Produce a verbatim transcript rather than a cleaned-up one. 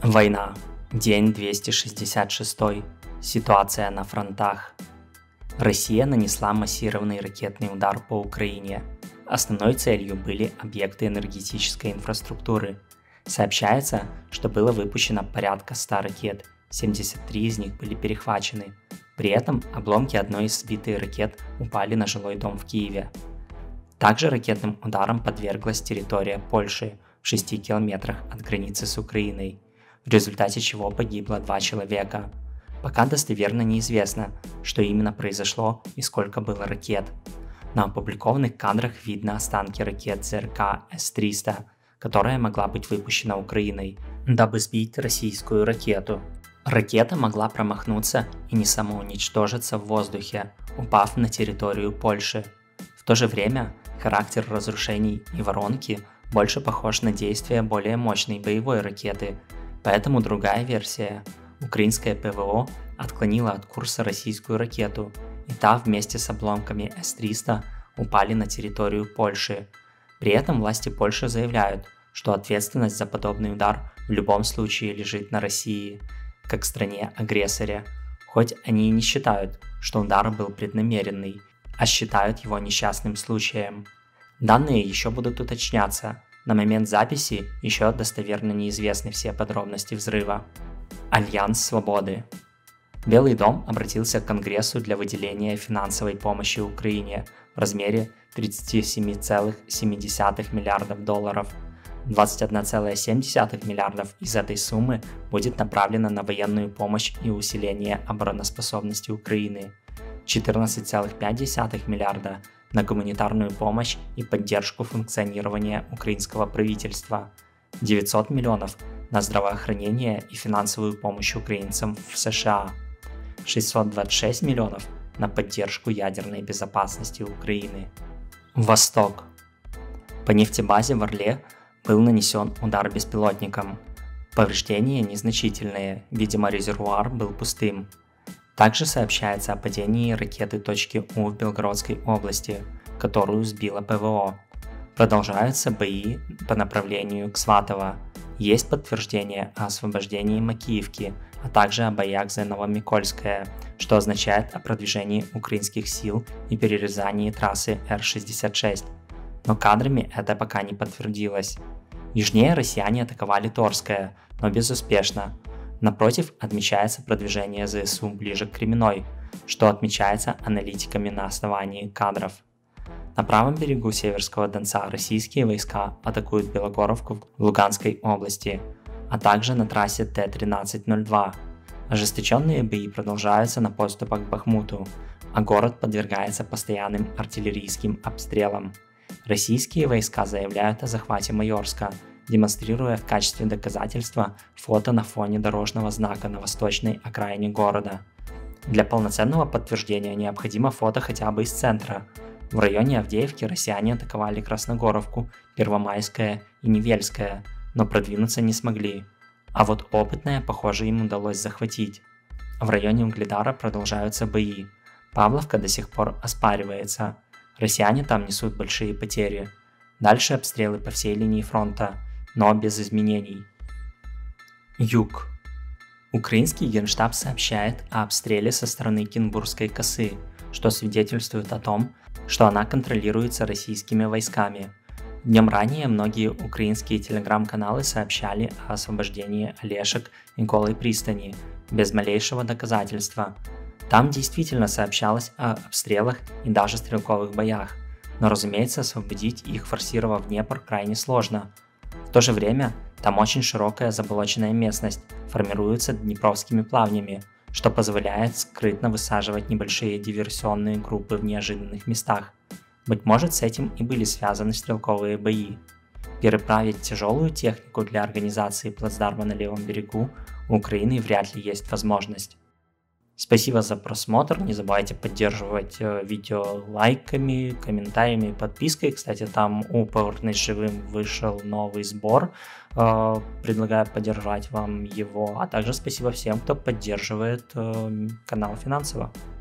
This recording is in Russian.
Война. День двести шестьдесят шесть. Ситуация на фронтах. Россия нанесла массированный ракетный удар по Украине. Основной целью были объекты энергетической инфраструктуры. Сообщается, что было выпущено порядка ста ракет, семьдесят три из них были перехвачены. При этом обломки одной из сбитой ракет упали на жилой дом в Киеве. Также ракетным ударом подверглась территория Польши в шести километрах от границы с Украиной, в результате чего погибло два человека. Пока достоверно неизвестно, что именно произошло и сколько было ракет. На опубликованных кадрах видно останки ракет ЗРК С триста, которая могла быть выпущена Украиной, дабы сбить российскую ракету. Ракета могла промахнуться и не самоуничтожиться в воздухе, упав на территорию Польши. В то же время характер разрушений и воронки больше похож на действие более мощной боевой ракеты, поэтому другая версия. Украинское ПВО отклонило от курса российскую ракету, и та вместе с обломками С триста упали на территорию Польши. При этом власти Польши заявляют, что ответственность за подобный удар в любом случае лежит на России, как стране-агрессоре, хоть они и не считают, что удар был преднамеренный, а считают его несчастным случаем. Данные еще будут уточняться. На момент записи еще достоверно неизвестны все подробности взрыва. Альянс Свободы. Белый дом обратился к Конгрессу для выделения финансовой помощи Украине в размере тридцать семь целых семь десятых миллиардов долларов. двадцать один целых семь десятых миллиардов из этой суммы будет направлено на военную помощь и усиление обороноспособности Украины, четырнадцать целых пять десятых миллиарда на гуманитарную помощь и поддержку функционирования украинского правительства, девятьсот миллионов на здравоохранение и финансовую помощь украинцам в США, шестьсот двадцать шесть миллионов на поддержку ядерной безопасности Украины. Восток. По нефтебазе в Орле был нанесен удар беспилотником. Повреждения незначительные, видимо, резервуар был пустым. Также сообщается о падении ракеты точки У в Белгородской области, которую сбило ПВО. Продолжаются бои по направлению к Сватово. Есть подтверждение о освобождении Макиевки, а также о боях за Новомикольское, что означает о продвижении украинских сил и перерезании трассы Р шестьдесят шесть. Но кадрами это пока не подтвердилось. Южнее россияне атаковали Торское, но безуспешно. Напротив, отмечается продвижение ЗСУ ближе к Кременной, что отмечается аналитиками на основании кадров. На правом берегу Северского Донца российские войска атакуют Белогоровку в Луганской области, а также на трассе Т тринадцать ноль два. Ожесточенные бои продолжаются на подступах к Бахмуту, а город подвергается постоянным артиллерийским обстрелам. Российские войска заявляют о захвате Майорска, демонстрируя в качестве доказательства фото на фоне дорожного знака на восточной окраине города. Для полноценного подтверждения необходимо фото хотя бы из центра. В районе Авдеевки россияне атаковали Красногоровку, Первомайское и Невельское, но продвинуться не смогли. А вот Опытное, похоже, им удалось захватить. В районе Угледара продолжаются бои. Павловка до сих пор оспаривается. Россияне там несут большие потери. Дальше обстрелы по всей линии фронта, но без изменений. Юг. Украинский генштаб сообщает о обстреле со стороны Кенбургской косы, что свидетельствует о том, что она контролируется российскими войсками. Днем ранее многие украинские телеграм-каналы сообщали о освобождении Олешек и Голой пристани, без малейшего доказательства. Там действительно сообщалось о обстрелах и даже стрелковых боях, но, разумеется, освободить их, форсировав Днепр, крайне сложно. В то же время там очень широкая заболоченная местность, формируется днепровскими плавнями, что позволяет скрытно высаживать небольшие диверсионные группы в неожиданных местах. Быть может, с этим и были связаны стрелковые бои. Переправить тяжелую технику для организации плацдарма на левом берегу у Украины вряд ли есть возможность. Спасибо за просмотр, не забывайте поддерживать видео лайками, комментариями, подпиской. Кстати, там у Повернись живым вышел новый сбор, предлагаю поддержать вам его. А также спасибо всем, кто поддерживает канал финансово.